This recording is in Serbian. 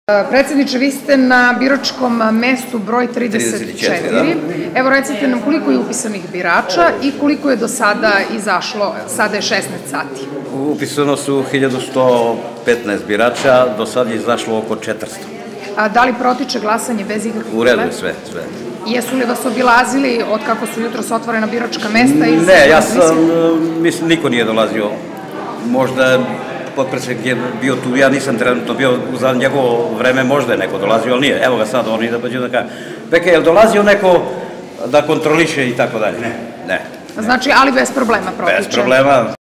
Predsjedniče, vi ste na biračkom mestu broj 34. Evo recite nam koliko je upisanih birača i koliko je do sada izašlo, sada je 16 sati. Upisano su 1115 birača, do sada je izašlo oko 400. Da li protiče glasanje bez ikakvih problema? U redu je sve. Jesu li vas obilazili od kako su jutros otvorena biračka mesta? Ne, ja sam, mislim, niko nije dolazio. Možda potpredsjednik je bio tu, ja nisam trenutno bio za njegovo vreme, možda je neko dolazio, ali nije. Evo ga sad, oni da pođu da kažem. Beke, je li dolazio neko da kontroliše i tako dalje? Ne. Znači, ali bez problema protiče? Bez problema.